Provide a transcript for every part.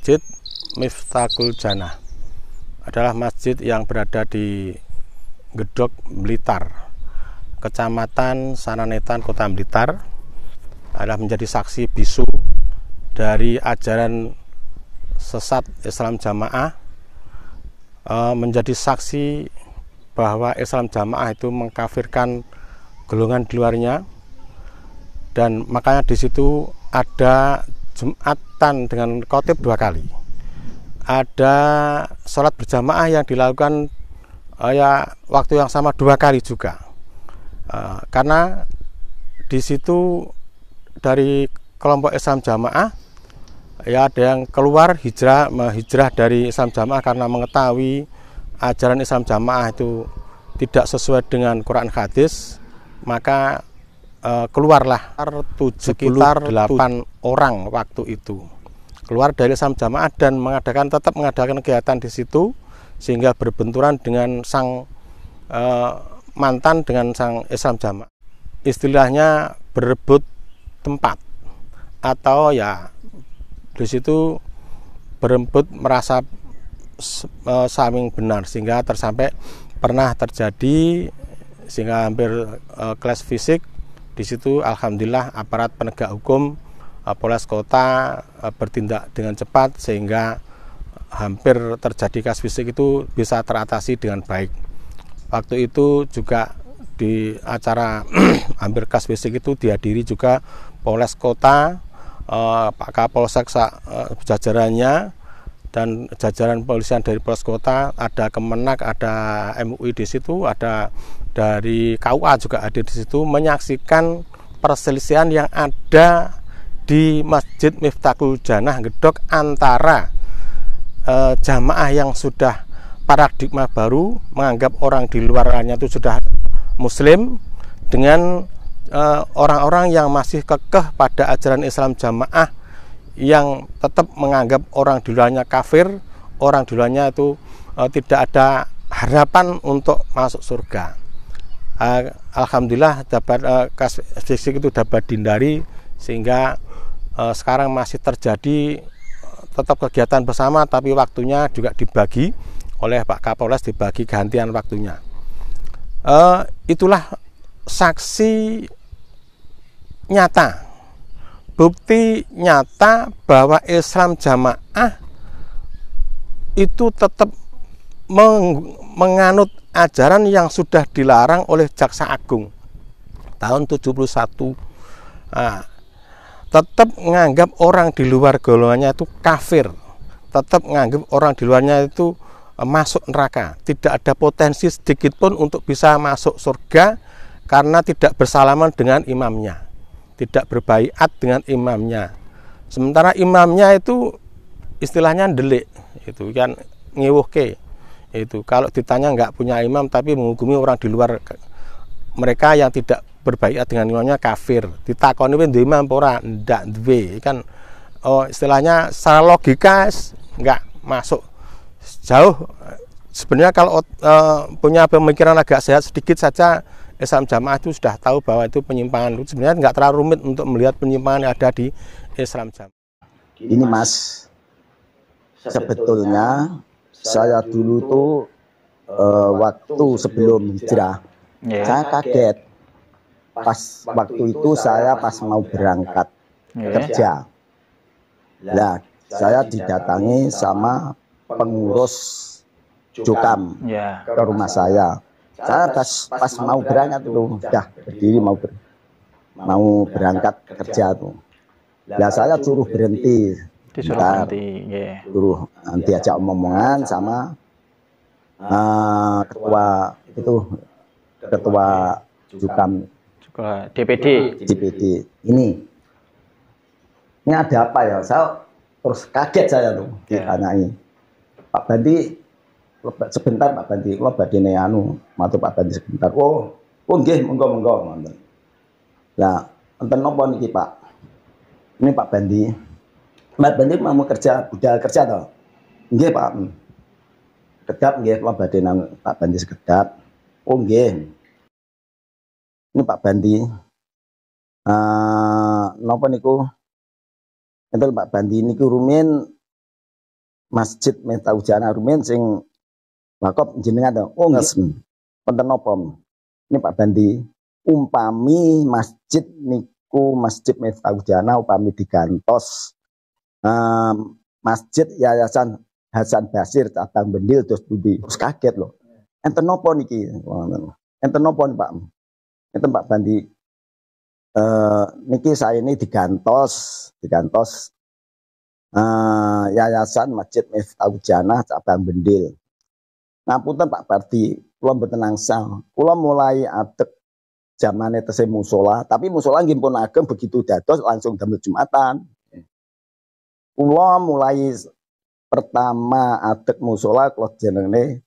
Masjid Miftahul Jannah adalah masjid yang berada di Gedhog, Blitar, Kecamatan Sananetan, Kota Blitar, adalah menjadi saksi bisu dari ajaran sesat Islam Jamaah, menjadi saksi bahwa Islam Jamaah itu mengkafirkan golongan di luarnya, dan makanya di situ ada Jumatan dengan khotib 2 kali. Ada sholat berjamaah yang dilakukan waktu yang sama 2 kali juga. Karena di situ dari kelompok Islam Jamaah ada yang keluar hijrah dari Islam Jamaah karena mengetahui ajaran Islam Jamaah itu tidak sesuai dengan Quran hadis, maka keluarlah sekitar 8 orang waktu itu keluar dari Islam Jamaah dan tetap mengadakan kegiatan di situ, sehingga berbenturan dengan sang mantan dengan sang Islam Jamaah. Istilahnya berebut tempat, atau ya di situ berebut merasa saling benar, sehingga sampai pernah terjadi sehingga hampir kelas fisik. Di situ alhamdulillah aparat penegak hukum Polres Kota bertindak dengan cepat, sehingga hampir terjadi kasus fisik itu bisa teratasi dengan baik. Waktu itu juga di acara hampir kasus fisik itu dihadiri juga Polres Kota, Pak Kapolsek jajarannya, dan jajaran polisian dari Polres Kota, ada Kemenak, ada MUI di situ, ada dari KUA juga ada di situ, menyaksikan perselisihan yang ada di Masjid Miftahul Jannah Gedhog antara jamaah yang sudah paradigma baru, menganggap orang di luarnya itu sudah muslim, dengan orang-orang yang masih kekeh pada ajaran Islam Jamaah yang tetap menganggap orang di luarnya kafir, orang di luarnya itu tidak ada harapan untuk masuk surga. Alhamdulillah kasus fisik itu dapat dihindari, sehingga sekarang masih terjadi tetap kegiatan bersama, tapi waktunya juga dibagi oleh Pak Kapolres, dibagi gantian waktunya. Itulah saksi nyata, bukti nyata bahwa Islam Jamaah itu tetap menganut ajaran yang sudah dilarang oleh Jaksa Agung tahun 71. Tetap menganggap orang di luar golongannya itu kafir, tetap menganggap orang di luarnya itu masuk neraka, tidak ada potensi sedikit pun untuk bisa masuk surga, karena tidak bersalaman dengan imamnya, tidak berbaiat dengan imamnya. Sementara imamnya itu istilahnya delik, itu kan ngiwuhke. Itu kalau ditanya nggak punya imam tapi menghukumi orang di luar mereka yang tidak berbaiat dengan imamnya kafir, ditakoni duwe imam apa ora, ndak duwe, kan istilahnya secara logika nggak masuk jauh. Sebenarnya kalau punya pemikiran agak sehat sedikit saja, Islam Jamaah itu sudah tahu bahwa itu penyimpangan. Sebenarnya nggak terlalu rumit untuk melihat penyimpangan yang ada di Islam Jamaah. Ini Mas, sebetulnya saya dulu tuh waktu sebelum hijrah, saya kaget. Waktu itu saya pas mau berangkat kerja. Nah, saya didatangi sama pengurus Jukam ke rumah saya. Saya pas mau berangkat tuh, udah berdiri mau berangkat kerja tuh. Nah, saya suruh berhenti. Suruh nanti ajak omongan sama ketua Jukam, DPD. Ini ada apa ya? Saya terus kaget saya tuh ditanyai. Pak Bandi, sebentar Pak Bandi, kalau badine matu Pak Bandi sebentar. Oh nggih, monggo. Lah, enten napa niki Pak? Ini Pak Bandi. Pak Bandi mau kerja, budal kerja toh? Nggih Pak. Kedap nggih, kalau badhe nang Pak Bandi sekedap. Oh nggih. Ini Pak Bandi, napa niku? Enten Pak Bandi niku rumiyin Masjid Miftahul Jannah rumiyin sing wakaf jenengan to. Oh ngesen. Wonten napa? Ini Pak Bandi, umpami masjid niku Masjid Miftahul Jannah upami digantos Masjid Yayasan Hasan Basir cabang Bendil terus pundi. Terus kaget loh. Enten napa niki? Enten napa Pak? Enten Pak Bandi. Niki saya ini digantos Yayasan Masjid Miftahul Jannah cabang Bendil. Ngapunten Pak Bandi, kula mboten angsal. Kula mulai adeg zamane tesih musola, tapi musola nggih pun ageng begitu dados langsung damel Jumatan. Kula mulai pertama adeg musola kula jenenge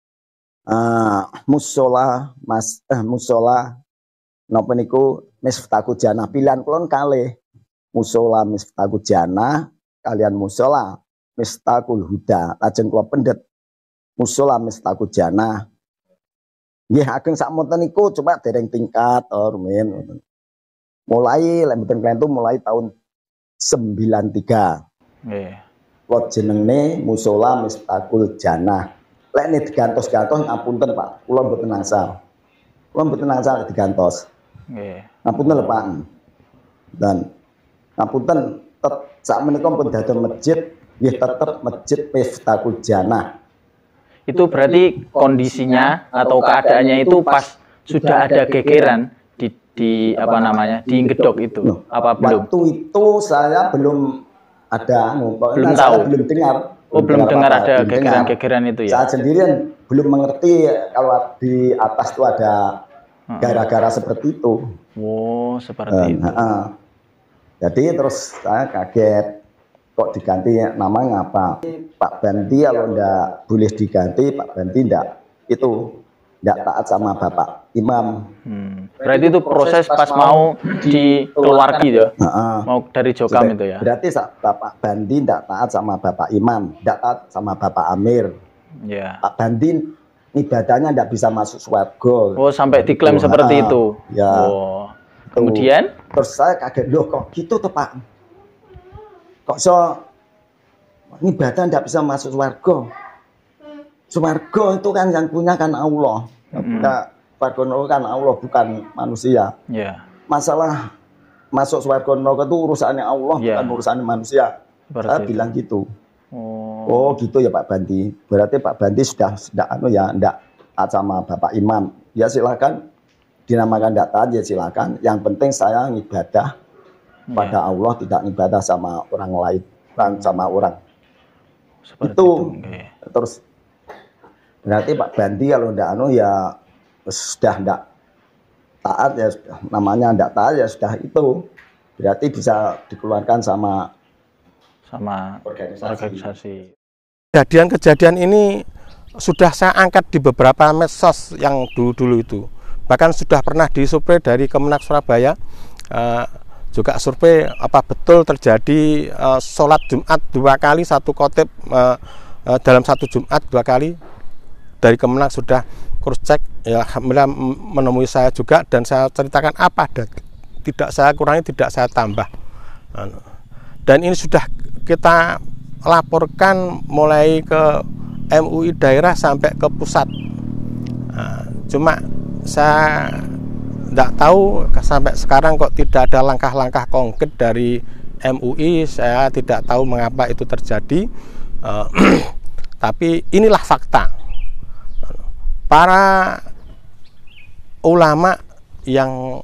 musola napa niku Miftahul Jannah. Pilihan kula kalih musola Miftahul Jannah kalian musola Miftahul Huda. Lajeng kula pendet musola Miftahul Jannah. Nggih ageng sakmonten niku cuma dereng tingkat rumiyin. Mulai lek mboten klentu mulai tahun 93. Nggih. Kula jenenge musola Miftahul Jannah. Lek nek digantos-gantos ngapunten Pak, kula mboten angsal. Kula mboten angsal digantos. Nggih. Ngapunten lho Pak. Dan ngapunten sak menika pun dados masjid nggih tetep Masjid Miftahul Jannah. Itu berarti kondisinya atau keadaannya itu pas sudah ada gegeran di apa namanya di gedok itu apa belum? Waktu itu saya belum ada, belum tahu, belum dengar. Oh belum dengar ada gegeran-gegeran itu ya? Saya sendirian belum mengerti kalau di atas itu ada gara-gara seperti itu. Oh seperti itu. Jadi terus saya kaget. Kok diganti nama ngapa? Pak Bandi kalau ndak boleh diganti, Pak Bandi ndak taat sama Bapak Imam. Berarti itu proses pas mau dikeluarkan gitu, mau dari Jokam itu ya? Berarti Bapak Bandi ndak taat sama Bapak Imam, ndak taat sama Bapak Amir. Yeah. Pak Bandi ibadahnya ndak bisa masuk swarga. Oh sampai diklaim seperti itu? Ya. Oh. Kemudian? Terus saya kaget, loh kok gitu tuh Pak? Kok so ibadah tidak bisa masuk swarga? Swarga itu kan yang punya kan Allah. Swarga kan Allah bukan manusia. Yeah. Masalah masuk swarga neraka itu urusannya Allah bukan urusannya manusia. Saya bilang gitu. Oh gitu ya Pak Bandi. Berarti Pak Bandi sudah enggak taat sama Bapak Imam. Ya silakan dinamakan enggak taat ya silakan. Yang penting saya ngibadah pada Allah, tidak ibadah sama orang lain, sama orang. Seperti itu. Terus berarti Pak Bandi kalau ndak ya sudah ndak taat ya namanya ndak taat ya sudah itu. Berarti bisa dikeluarkan sama organisasi. Kejadian ini sudah saya angkat di beberapa medsos yang dulu-dulu itu. Bahkan sudah pernah disuplai dari Kemenak Surabaya. Juga survei apa betul terjadi sholat Jumat 2 kali satu khotib dalam satu Jumat 2 kali. Dari Kemenak sudah cross check ya, alhamdulillah menemui saya juga dan saya ceritakan apa dan tidak saya kurangi, tidak saya tambah. Dan ini sudah kita laporkan mulai ke MUI daerah sampai ke pusat. Cuma saya tidak tahu sampai sekarang kok tidak ada langkah-langkah konkret dari MUI. Saya tidak tahu mengapa itu terjadi. Tapi inilah fakta. Para ulama yang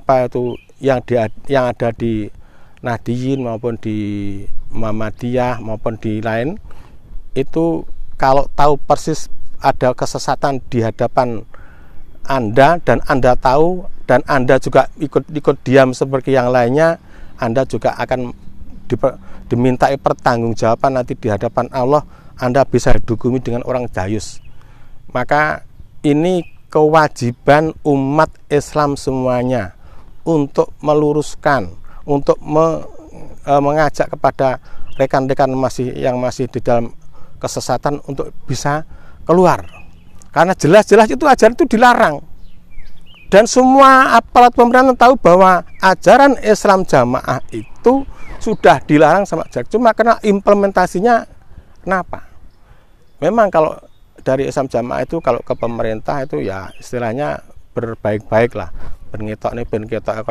yang ada di Nahdliyin maupun di Muhammadiyah maupun di lain itu kalau tahu persis ada kesesatan di hadapan Anda dan Anda tahu dan Anda juga ikut diam seperti yang lainnya, Anda juga akan dimintai pertanggungjawaban nanti di hadapan Allah. Anda bisa dihukumi dengan orang jayus. Maka ini kewajiban umat Islam semuanya untuk meluruskan, untuk mengajak kepada rekan-rekan yang masih di dalam kesesatan untuk bisa keluar. Karena jelas-jelas itu ajaran itu dilarang. Dan semua aparat pemerintah tahu bahwa ajaran Islam jamaah itu sudah dilarang sama Cuma karena implementasinya Kenapa? Memang kalau dari Islam Jamaah itu kalau ke pemerintah itu ya istilahnya berbaik-baik lah, berngetok nih berngetok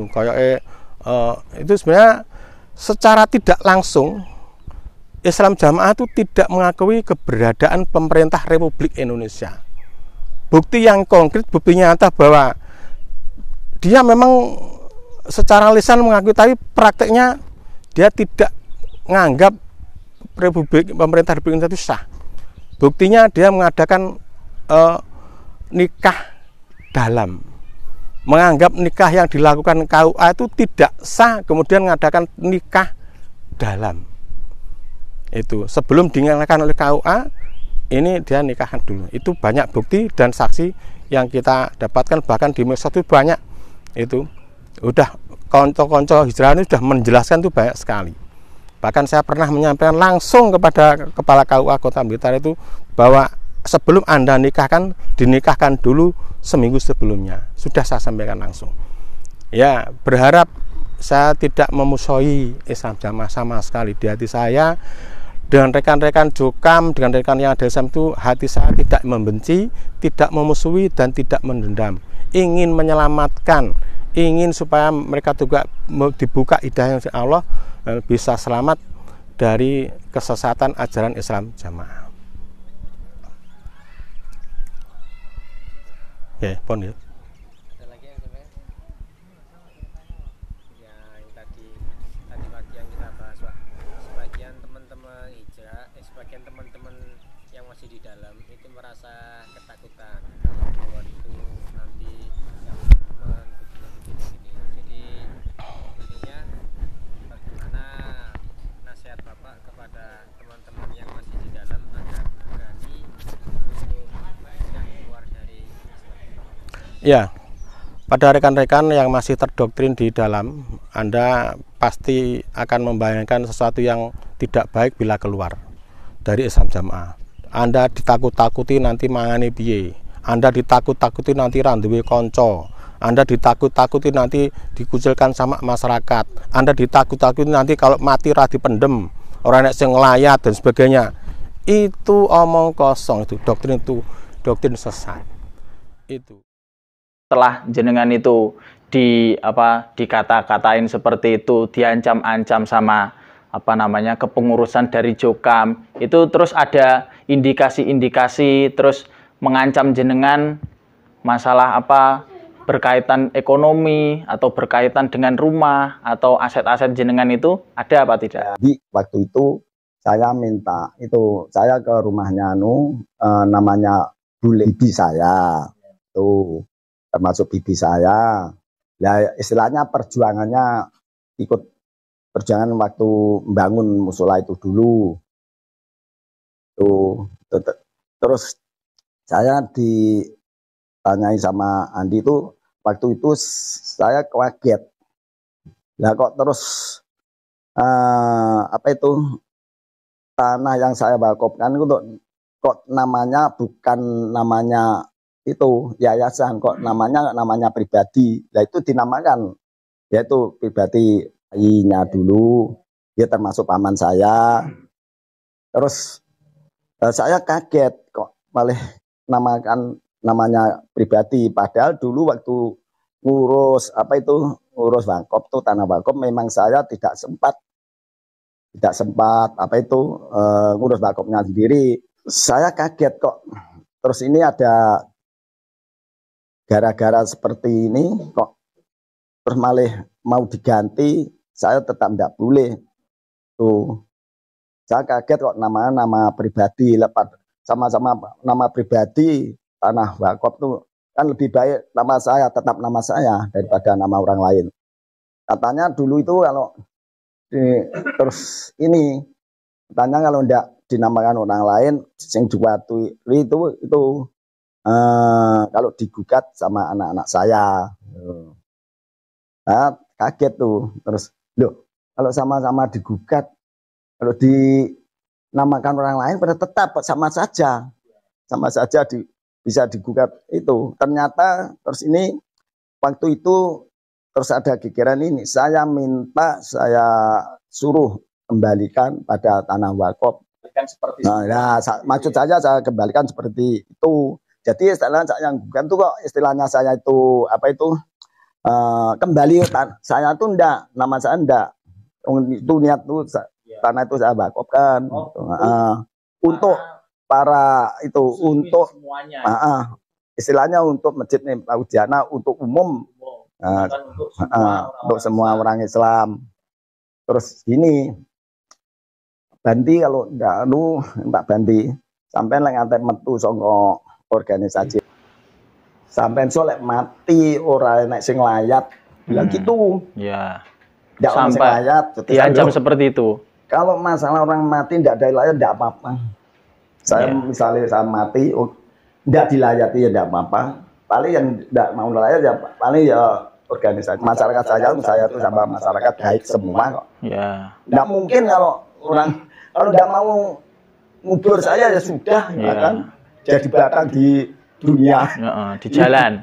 itu sebenarnya secara tidak langsung Islam Jamaah itu tidak mengakui keberadaan pemerintah Republik Indonesia. Bukti yang konkret, bukti nyata bahwa dia memang secara lisan mengakui, tapi prakteknya dia tidak menganggap pemerintah Republik Indonesia itu sah. Buktinya dia mengadakan nikah dalam, menganggap nikah yang dilakukan KUA itu tidak sah, kemudian mengadakan nikah dalam. Itu sebelum dinyatakan oleh KUA, ini dia nikahkan dulu. Itu banyak bukti dan saksi yang kita dapatkan, bahkan di medsos itu banyak. Itu udah konco-konco hijrah ini sudah menjelaskan itu banyak sekali. Bahkan saya pernah menyampaikan langsung kepada kepala KUA Kota Blitar itu bahwa sebelum Anda nikahkan, dinikahkan dulu seminggu sebelumnya. Sudah saya sampaikan langsung. Ya, berharap saya tidak memusuhi Islam Jamaah sama sekali. Di hati saya dengan rekan-rekan Jokam, dengan rekan yang ada Islam itu, hati saya tidak membenci, tidak memusuhi, dan tidak mendendam. Ingin menyelamatkan, ingin supaya mereka juga dibuka hidayah oleh Allah, bisa selamat dari kesesatan ajaran Islam Jamaah. Ya, pon ya. Ada lagi yang yang tadi pagi yang kita bahas, Pak. Sebagian teman-teman hijrah, sebagian teman-teman yang masih di dalam itu merasa ketakutan kalau bahwa itu nanti teman begini. Jadi intinya bagaimana nasihat Bapak kepada teman-teman yang masih di dalam agar berani untuk keluar dari Islam? Ya, pada rekan-rekan yang masih terdoktrin di dalam, Anda pasti akan membayangkan sesuatu yang tidak baik bila keluar dari Islam Jamaah. Anda ditakut-takuti nanti mangane piye, Anda ditakut-takuti nanti randuwe konco, Anda ditakut-takuti nanti dikucilkan sama masyarakat, Anda ditakut-takuti nanti kalau mati ra dipendem, orang nek sing nglayat dan sebagainya. Itu omong kosong, itu doktrin sesat. Itu Setelah jenengan itu dikata-katain seperti itu, diancam-ancam sama kepengurusan dari Jokam, itu terus ada indikasi-indikasi terus mengancam jenengan masalah berkaitan ekonomi atau berkaitan dengan rumah atau aset-aset jenengan, itu ada apa tidak? Jadi waktu itu saya minta itu, saya ke rumahnya namanya bule bibi saya tuh, termasuk bibi saya. Ya istilahnya perjuangannya ikut perjuangan waktu membangun musola itu dulu. Tuh, terus saya ditanyai sama Andi itu, waktu itu saya kaget. Lah kok terus tanah yang saya wakafkan itu kok namanya bukan namanya itu yayasan, kok namanya pribadi. Nah itu dinamakan yaitu pribadi ayahnya dulu, dia termasuk paman saya. Terus saya kaget kok malah namakan namanya pribadi, padahal dulu waktu ngurus ngurus wakaf tuh, tanah wakaf, memang saya tidak sempat ngurus wakafnya sendiri. Saya kaget kok terus ini ada gara-gara seperti ini kok terus malah mau diganti, saya tetap tidak boleh. Tuh, saya kaget kok namanya nama pribadi, lepas sama-sama nama pribadi, tanah wakaf tuh kan lebih baik nama saya, tetap nama saya daripada nama orang lain. Katanya dulu itu kalau terus ini katanya kalau tidak dinamakan orang lain yang diwatui itu kalau digugat sama anak-anak saya. Nah, kaget tuh. Terus loh, kalau sama-sama digugat, kalau dinamakan orang lain pada tetap sama saja bisa digugat itu. Ternyata terus ini waktu itu terus ada gegeran ini, saya suruh kembalikan pada tanah wakaf Kan seperti Nah, maksud saya kembalikan seperti itu. Jadi istilahnya yang bukan tuh kok istilahnya saya itu apa itu kembali saya tuh enggak, nama saya enggak. Itu niat tuh tanah itu saya wakafkan. Untuk para itu untuk semuanya. Istilahnya untuk Masjid Ujiana untuk umum. Untuk semua orang Islam. Terus gini, Bandi kalau enggak Mbak Bandi sampai lek ngantek metu saka organisasi sampai solek mati ora enek sing layat bilang gitu ya ndak ono sing layat diancam seperti itu. Kalau masalah orang mati ndak ada layat ndak apa-apa. Saya misalnya saya mati ndak dilayati ya ndak apa-apa, paling yang ndak mau layat ya paling ya organisasi masyarakat saya tuh sama masyarakat baik semua kok. Ya ndak mungkin kalau orang kalau ndak mau ngubur saya ya sudah ya kan jadi batang di dunia di jalan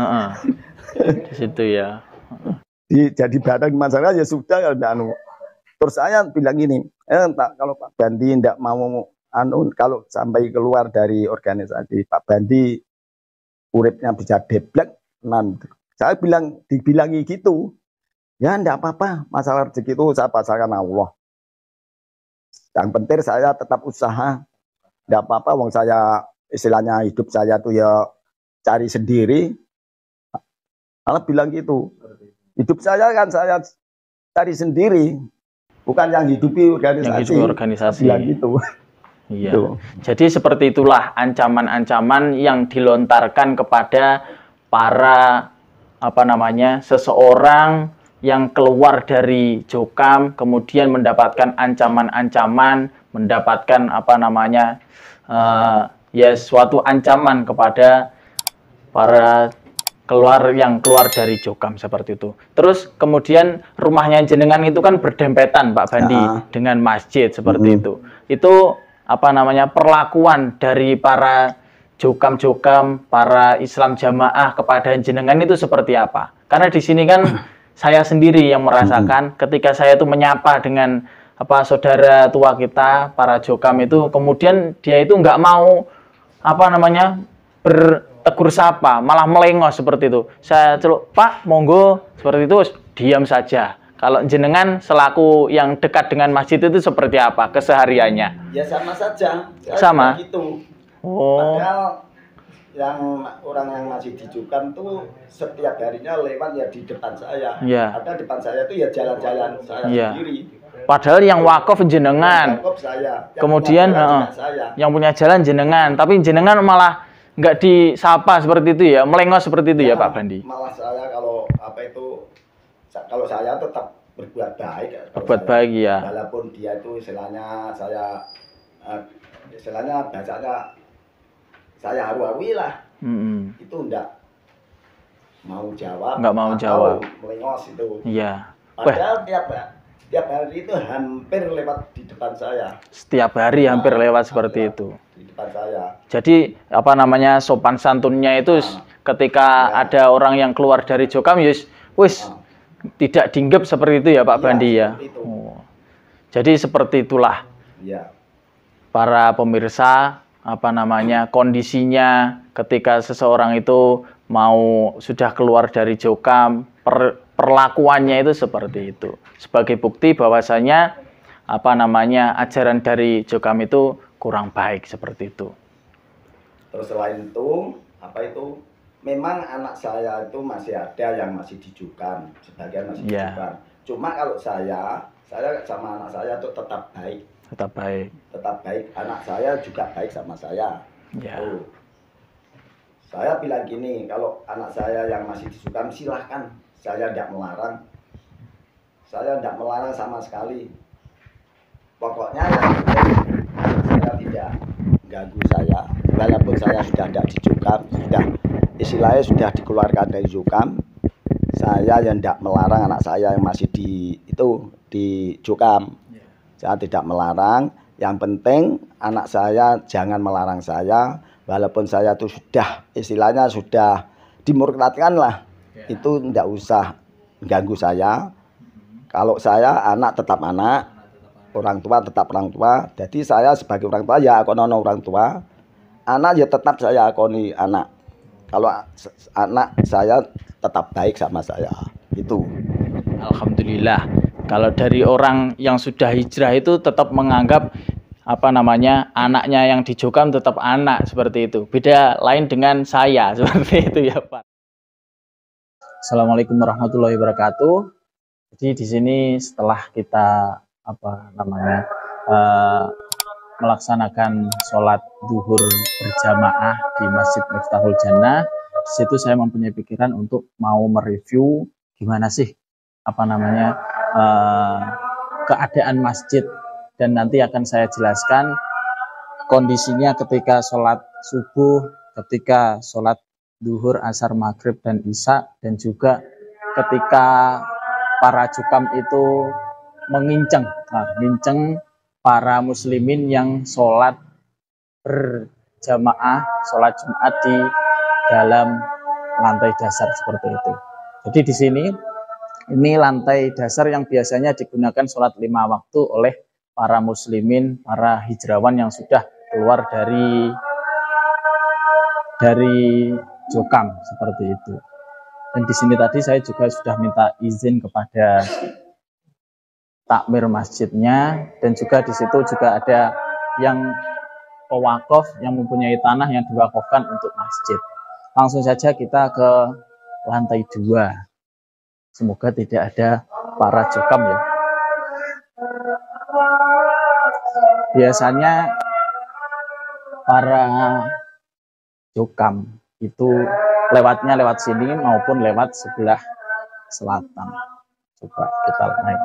di situ ya jadi batang di masyarakat ya sudah ya anu. Terus saya bilang gini kalau Pak Bandi ndak mau kalau sampai keluar dari organisasi Pak Bandi uripnya bisa deblek saya dibilangi gitu ya ndak apa-apa, masalah rezeki itu saya pasarkan Allah. Yang penting saya tetap usaha. Tidak apa-apa, wong saya istilahnya hidup saya tuh ya cari sendiri. Malah bilang gitu. Hidup saya kan saya cari sendiri. Bukan yang hidupi organisasi. Yang hidupi organisasi. Bilang gitu. Iya. Gitu. Jadi seperti itulah ancaman-ancaman yang dilontarkan kepada para seseorang yang keluar dari Jokam, kemudian mendapatkan ancaman-ancaman, mendapatkan suatu ancaman kepada para yang keluar dari Jokam seperti itu. Terus kemudian rumahnya jenengan itu kan berdempetan Pak Bandi dengan masjid seperti itu. Itu perlakuan dari para Jokam-Jokam, para Islam jamaah kepada jenengan itu seperti apa? Karena di sini kan saya sendiri yang merasakan ketika saya itu menyapa dengan saudara tua kita para Jokam itu, kemudian dia itu nggak mau bertegur sapa, malah melengos seperti itu. Saya celuk, Pak monggo, seperti itu diam saja. Kalau jenengan selaku yang dekat dengan masjid itu seperti apa kesehariannya? Ya sama saja. Sama. Gitu. Oh. Padahal yang orang yang masih di Jokam tuh setiap harinya lewat ya di depan saya. Ada depan saya itu ya jalan-jalan saya sendiri. Padahal yang wakaf jenengan. Wakaf saya. Kemudian yang punya jalan jenengan, tapi jenengan malah nggak disapa seperti itu ya, melengos seperti itu ya Pak Bandi. Malah saya kalau saya tetap berbuat baik. Berbuat baik ya. Walaupun dia itu istilahnya bahasanya saya haru-harui lah, itu enggak mau jawab, nggak mau jawab, melengos itu. Iya. Padahal tiap hari itu hampir lewat di depan saya. Setiap hari hampir lewat seperti itu. Di depan saya. Jadi sopan santunnya itu ketika ada orang yang keluar dari Jokam, tidak dinggep seperti itu ya Pak Bandi ya. Jadi seperti itulah. Iya. Para pemirsa kondisinya ketika seseorang itu sudah keluar dari Jokam, perlakuannya itu seperti itu. Sebagai bukti bahwasanya ajaran dari Jokam itu kurang baik seperti itu. Terus selain itu, memang anak saya itu masih ada yang masih di Jokam, sebagian masih di Jokam. Cuma kalau saya sama anak saya itu tetap baik. Tetap baik. Anak saya juga baik sama saya. Saya bilang gini, kalau anak saya yang masih di Jokam silahkan, saya tidak melarang. Saya tidak melarang sama sekali. Pokoknya saya tidak ganggu saya. Walaupun saya sudah tidak di Jokam, istilahnya sudah dikeluarkan dari Jokam, saya yang tidak melarang anak saya yang masih di Jokam. Saya tidak melarang, yang penting anak saya jangan melarang saya, walaupun saya itu sudah istilahnya sudah dimurtadkan lah, itu tidak usah ganggu saya. Kalau saya anak tetap anak, orang tua tetap orang tua. Jadi saya sebagai orang tua ya akonono orang tua. Anak ya tetap saya akoni anak. Kalau anak saya tetap baik sama saya. Itu. Alhamdulillah. Kalau dari orang yang sudah hijrah itu tetap menganggap anaknya yang di Jokam tetap anak seperti itu. Beda lain dengan saya seperti itu ya Pak. Assalamualaikum warahmatullahi wabarakatuh. Jadi di sini setelah kita melaksanakan sholat duhur berjamaah di Masjid Miftahul Jannah, di situ saya mempunyai pikiran untuk mau mereview gimana sih keadaan masjid, dan nanti akan saya jelaskan kondisinya ketika sholat subuh, ketika sholat duhur, asar, maghrib, dan isya, dan juga ketika para jukam itu menginceng para muslimin yang sholat berjamaah, sholat Jumat di dalam lantai dasar seperti itu. Jadi di sini ini lantai dasar yang biasanya digunakan sholat 5 waktu oleh para muslimin, para hijrawan yang sudah keluar dari Jokam seperti itu. Dan di sini tadi saya juga sudah minta izin kepada takmir masjidnya, dan juga di situ juga ada yang pewakaf yang mempunyai tanah yang diwakafkan untuk masjid. Langsung saja kita ke lantai 2. Semoga tidak ada para Jokam ya. Biasanya para Jokam itu lewatnya lewat sini maupun lewat sebelah selatan. Coba kita naik.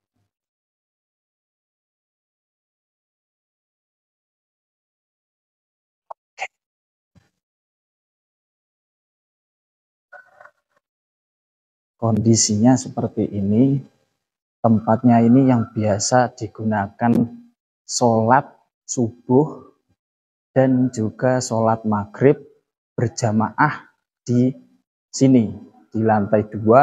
Kondisinya seperti ini. Tempatnya ini yang biasa digunakan sholat subuh dan juga sholat maghrib berjamaah di sini, di lantai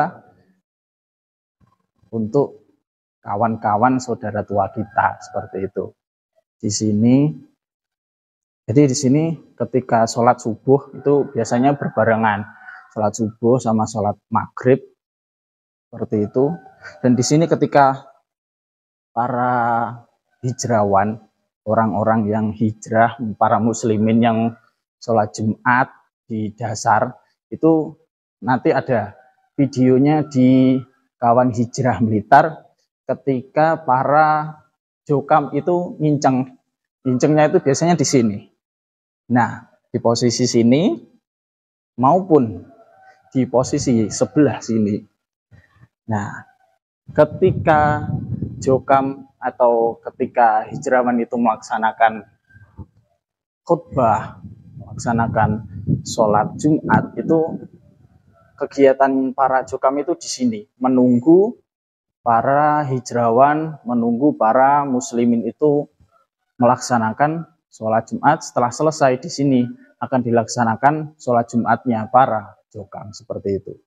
2 untuk kawan-kawan saudara tua kita seperti itu. Di sini, jadi di sini ketika sholat subuh itu biasanya berbarengan, sholat subuh sama sholat maghrib seperti itu. Dan di sini ketika para hijrawan, orang-orang yang hijrah, para muslimin yang sholat Jumat di dasar, itu nanti ada videonya di kawan hijrah Blitar ketika para Jokam itu ngincengnya itu biasanya di sini. Nah, di posisi sini maupun di posisi sebelah sini. Nah, ketika Jokam atau ketika hijrawan itu melaksanakan khutbah, melaksanakan sholat Jumat, itu kegiatan para Jokam itu di sini, menunggu para hijrawan, menunggu para muslimin itu melaksanakan sholat Jumat. Setelah selesai di sini akan dilaksanakan sholat Jumatnya para Jokam seperti itu.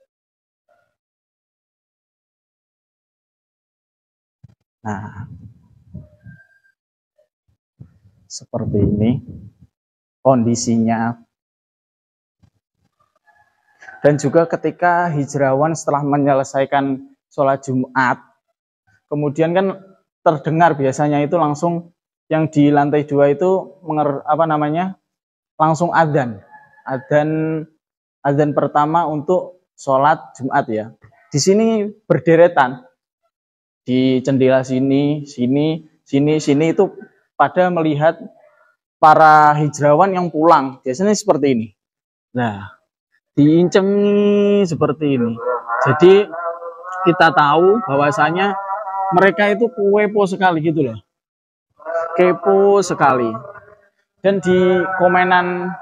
Nah, seperti ini kondisinya. Dan juga ketika hijrawan setelah menyelesaikan sholat Jumat, kemudian kan terdengar biasanya itu langsung yang di lantai 2 itu langsung adzan pertama untuk sholat Jumat ya. Di sini berderetan. Di jendela sini itu pada melihat para hijrawan yang pulang. Biasanya seperti ini. Nah, diinceng seperti ini. Jadi kita tahu bahwasanya mereka itu kepo sekali gitu loh. Kepo sekali. Dan di komenan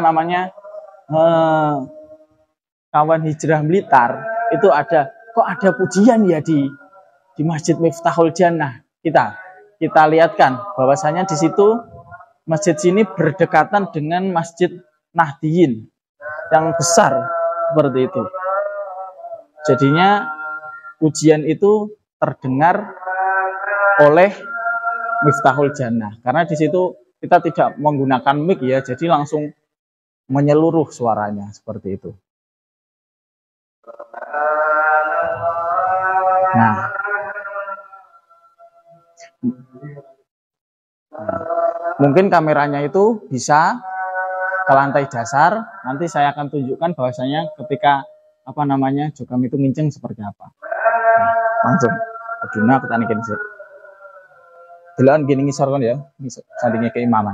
kawan hijrah Blitar itu ada, kok ada pujian ya di Masjid Miftahul Jannah. Kita lihatkan bahwasanya di situ masjid sini berdekatan dengan Masjid Nahdiyin yang besar seperti itu. Jadinya pujian itu terdengar oleh Miftahul Jannah. Karena di situ kita tidak menggunakan mic ya, jadi langsung menyeluruh suaranya seperti itu. Nah, mungkin kameranya itu bisa ke lantai dasar. Nanti saya akan tunjukkan bahwasanya ketika jokam itu nginceng seperti apa. Nah, langsung Aduna ketanikin sih. Delan gini ngisor kan ya, sandingnya keimaman.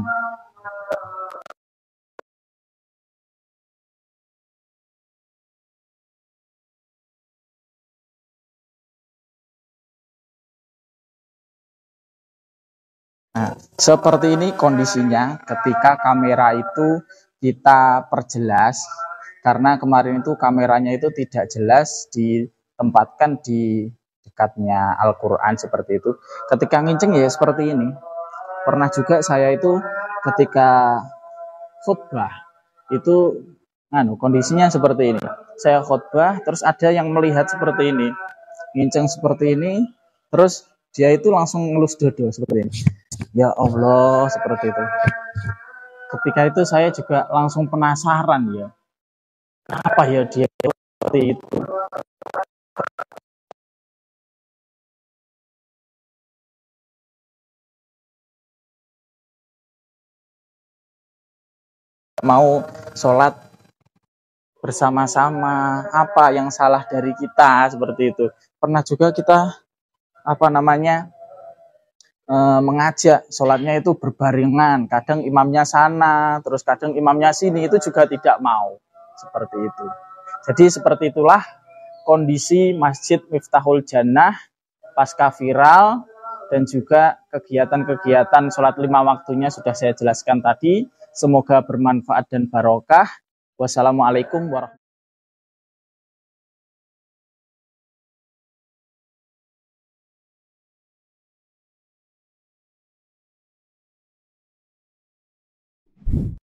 Nah, seperti ini kondisinya ketika kamera itu kita perjelas, karena kemarin itu kameranya itu tidak jelas ditempatkan di dekatnya Al-Quran seperti itu. Ketika nginceng ya seperti ini. Pernah juga saya itu ketika khutbah itu kondisinya seperti ini. Saya khutbah terus ada yang melihat seperti ini, nginceng seperti ini, terus dia itu langsung ngelus dodo seperti ini. Ya Allah, seperti itu. Ketika itu saya juga langsung penasaran ya, apa ya dia seperti itu. Mau sholat bersama-sama, apa yang salah dari kita seperti itu. Pernah juga kita mengajak sholatnya itu berbarengan, kadang imamnya sana, terus kadang imamnya sini, itu juga tidak mau seperti itu. Jadi seperti itulah kondisi Masjid Miftahul Jannah pasca viral, dan juga kegiatan-kegiatan sholat 5 waktunya sudah saya jelaskan tadi. Semoga bermanfaat dan barokah. Wassalamualaikum warahmatullahi wabarakatuh.